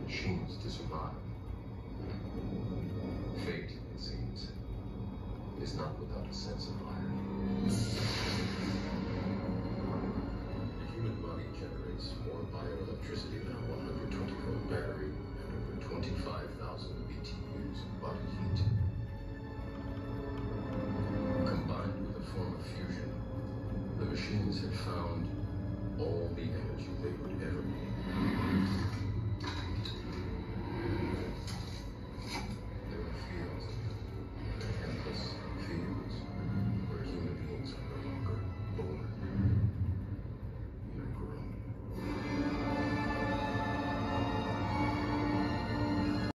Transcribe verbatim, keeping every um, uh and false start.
machines to survive. Fate, it seems, is not without a sense of irony. The human body generates more bioelectricity than a one hundred twenty volt battery and over twenty-five thousand B T Us of body heat. Combined with a form of fusion, the machines had found all the energy they would ever need.